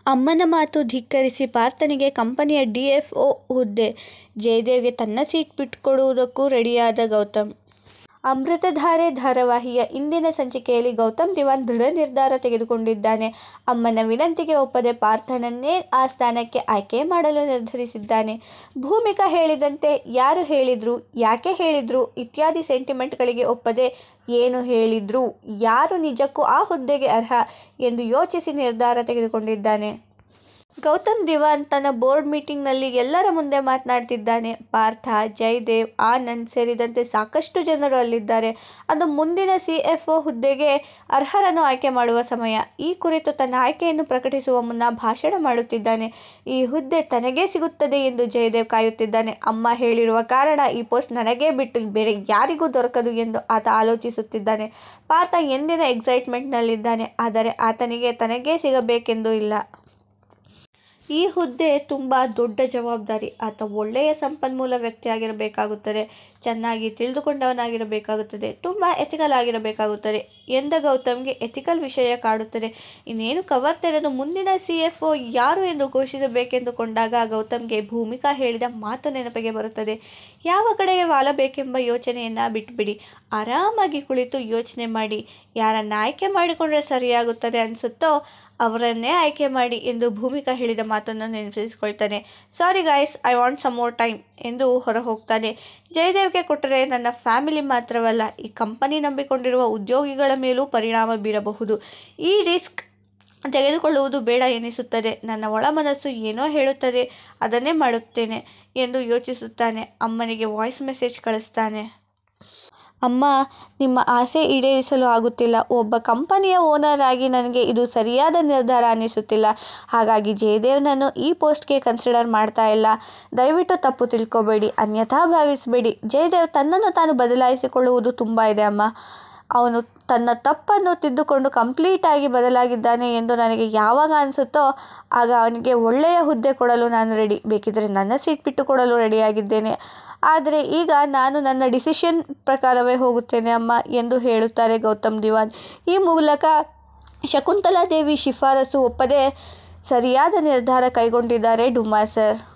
ಅಮ್ಮನ ಮಾತು ಧಿಕ್ಕರಿಸಿ ಪಾರ್ಥನಿಗೆ ಕಂಪನಿಯ DFO ಹುದ್ದೆ. ಜಯದೇವ್ಗೆ ತನ್ನ ಸೀಟ್ ಬಿಟ್ಟುಕೊಡುವುದಕ್ಕೂ ರೆಡಿಯಾದ ಗೌತಮ್. ಅಮೃತಧಾರೆ ಧಾರಾವಾಹಿಯ ಇಂದಿನ ಸಂಚಿಕೆಯಲ್ಲಿ ಗೌತಮ್ ದಿವಾನ್ ದೃಢ ನಿರ್ಧಾರ ತೆಗೆದುಕೊಂಡಿದ್ದಾನೆ. ಅಮ್ಮನ ವಿನಂತಿಗೆ ಒಪ್ಪದೆ ಪಾರ್ಥನನ್ನೇ ಆ ಸ್ಥಾನಕ್ಕೆ ಆಯ್ಕೆ ಮಾಡಲು ನಿರ್ಧರಿಸಿದ್ದಾನೆ. ಭೂಮಿಕಾ ಹೇಳಿದಂತೆ ಯಾರು ಹೇಳಿದ್ರು, ಯಾಕೆ ಹೇಳಿದ್ರು ಇತ್ಯಾದಿ ಸೆಂಟಿಮೆಂಟ್ಗಳಿಗೆ ಒಪ್ಪದೆ ಏನು ಹೇಳಿದ್ರು, ಯಾರು ನಿಜಕ್ಕೂ ಆ ಹುದ್ದೆಗೆ ಅರ್ಹ ಎಂದು ಯೋಚಿಸಿ ನಿರ್ಧಾರ ತೆಗೆದುಕೊಂಡಿದ್ದಾನೆ. ಗೌತಮ್ ದಿವಾನ್ ತನ್ನ ಬೋರ್ಡ್ ಮೀಟಿಂಗ್ನಲ್ಲಿ ಎಲ್ಲರ ಮುಂದೆ ಮಾತನಾಡ್ತಿದ್ದಾನೆ. ಪಾರ್ಥ, ಜಯದೇವ್, ಆನಂದ್ ಸೇರಿದಂತೆ ಸಾಕಷ್ಟು ಜನರು ಅಲ್ಲಿದ್ದಾರೆ. ಅದು ಮುಂದಿನ CFO ಹುದ್ದೆಗೆ ಅರ್ಹರನ್ನು ಆಯ್ಕೆ ಮಾಡುವ ಸಮಯ. ಈ ಕುರಿತು ತನ್ನ ಆಯ್ಕೆಯನ್ನು ಪ್ರಕಟಿಸುವ ಮುನ್ನ ಭಾಷಣ ಮಾಡುತ್ತಿದ್ದಾನೆ. ಈ ಹುದ್ದೆ ತನಗೇ ಸಿಗುತ್ತದೆ ಎಂದು ಜಯದೇವ್ ಕಾಯುತ್ತಿದ್ದಾನೆ. ಅಮ್ಮ ಹೇಳಿರುವ ಕಾರಣ ಈ ಪೋಸ್ಟ್ ನನಗೇ ಬಿಟ್ಟು ಬೇರೆ ಯಾರಿಗೂ ದೊರಕದು ಎಂದು ಆತ ಆಲೋಚಿಸುತ್ತಿದ್ದಾನೆ. ಪಾರ್ಥ ಎಂದಿನ ಎಕ್ಸೈಟ್ಮೆಂಟ್ನಲ್ಲಿದ್ದಾನೆ. ಆದರೆ ಆತನಿಗೆ ತನಗೇ ಸಿಗಬೇಕೆಂದೂ ಇಲ್ಲ. ಈ ಹುದ್ದೆ ತುಂಬ ದೊಡ್ಡ ಜವಾಬ್ದಾರಿ. ಆತ ಒಳ್ಳೆಯ ಸಂಪನ್ಮೂಲ ವ್ಯಕ್ತಿಯಾಗಿರಬೇಕಾಗುತ್ತದೆ, ಚೆನ್ನಾಗಿ ತಿಳಿದುಕೊಂಡವನಾಗಿರಬೇಕಾಗುತ್ತದೆ, ತುಂಬ ಎಥಿಕಲ್ ಆಗಿರಬೇಕಾಗುತ್ತದೆ ಎಂದ ಗೌತಮ್ಗೆ ಎಥಿಕಲ್ ವಿಷಯ ಕಾಡುತ್ತದೆ. ಇನ್ನೇನು ಕವರ್ ತೆರೆದು ಮುಂದಿನ CFO ಯಾರು ಎಂದು ಘೋಷಿಸಬೇಕೆಂದುಕೊಂಡಾಗ ಗೌತಮ್ಗೆ ಭೂಮಿಕಾ ಹೇಳಿದ ಮಾತು ನೆನಪಿಗೆ ಬರುತ್ತದೆ. ಯಾವ ಕಡೆಗೆ ವಾಲಬೇಕೆಂಬ ಯೋಚನೆಯನ್ನು ಬಿಟ್ಟುಬಿಡಿ, ಆರಾಮಾಗಿ ಕುಳಿತು ಯೋಚನೆ ಮಾಡಿ, ಯಾರನ್ನು ಆಯ್ಕೆ ಮಾಡಿಕೊಂಡ್ರೆ ಸರಿಯಾಗುತ್ತದೆ ಅನಿಸುತ್ತೋ ಅವರನ್ನೇ ಆಯ್ಕೆ ಮಾಡಿ ಎಂದು ಭೂಮಿಕಾ ಹೇಳಿದ ಮಾತನ್ನು ನೆನಪಿಸಿಕೊಳ್ತಾನೆ. Sorry guys, I want some more time ಎಂದು ಹೊರ ಹೋಗ್ತಾನೆ. ಜಯದೇವ್ಗೆ ಕೊಟ್ಟರೆ ನನ್ನ ಫ್ಯಾಮಿಲಿ ಮಾತ್ರವಲ್ಲ, ಈ ಕಂಪನಿ ನಂಬಿಕೊಂಡಿರುವ ಉದ್ಯೋಗಿಗಳ ಮೇಲೂ ಪರಿಣಾಮ ಬೀರಬಹುದು. ಈ ರಿಸ್ಕ್ ತೆಗೆದುಕೊಳ್ಳುವುದು ಬೇಡ ಎನಿಸುತ್ತದೆ. ನನ್ನ ಒಳ ಮನಸ್ಸು ಏನೋ ಹೇಳುತ್ತದೆ, ಅದನ್ನೇ ಮಾಡುತ್ತೇನೆ ಎಂದು ಯೋಚಿಸುತ್ತಾನೆ. ಅಮ್ಮನಿಗೆ ವಾಯ್ಸ್ ಮೆಸೇಜ್ ಕಳಿಸ್ತಾನೆ. ಅಮ್ಮ, ನಿಮ್ಮ ಆಸೆ ಈಡೇರಿಸಲು ಆಗುತ್ತಿಲ್ಲ. ಒಬ್ಬ ಕಂಪನಿಯ ಓನರ್ ಆಗಿ ನನಗೆ ಇದು ಸರಿಯಾದ ನಿರ್ಧಾರ ಅನ್ನಿಸುತ್ತಿಲ್ಲ. ಹಾಗಾಗಿ ಜಯದೇವ್ನನ್ನು ಈ ಪೋಸ್ಟ್ಗೆ ಕನ್ಸಿಡರ್ ಮಾಡ್ತಾ ಇಲ್ಲ. ದಯವಿಟ್ಟು ತಪ್ಪು ತಿಳ್ಕೊಬೇಡಿ, ಅನ್ಯಥಾ ಭಾವಿಸಬೇಡಿ. ಜಯದೇವ್ ತನ್ನನ್ನು ತಾನು ಬದಲಾಯಿಸಿಕೊಳ್ಳುವುದು ತುಂಬ ಇದೆ ಅಮ್ಮ. ಅವನು ತನ್ನ ತಪ್ಪನ್ನು ತಿದ್ದುಕೊಂಡು ಕಂಪ್ಲೀಟಾಗಿ ಬದಲಾಗಿದ್ದಾನೆ ಎಂದು ನನಗೆ ಯಾವಾಗ ಅನಿಸುತ್ತೋ ಆಗ ಅವನಿಗೆ ಒಳ್ಳೆಯ ಹುದ್ದೆ ಕೊಡಲು ನಾನು ರೆಡಿ. ಬೇಕಿದ್ದರೆ ನನ್ನ ಸೀಟ್ ಬಿಟ್ಟು ಕೊಡಲು ರೆಡಿಯಾಗಿದ್ದೇನೆ. ಆದರೆ ಈಗ ನಾನು ನನ್ನ ಡಿಸಿಷನ್ ಪ್ರಕಾರವೇ ಹೋಗುತ್ತೇನೆ ಅಮ್ಮ ಎಂದು ಹೇಳುತ್ತಾರೆ ಗೌತಮ್ ದಿವಾನ್. ಈ ಮೂಲಕ ಶಕುಂತಲಾ ದೇವಿ ಶಿಫಾರಸು ಒಪ್ಪದೆ ಸರಿಯಾದ ನಿರ್ಧಾರ ಕೈಗೊಂಡಿದ್ದಾರೆ ಡುಮ್ಮಾ ಸರ್.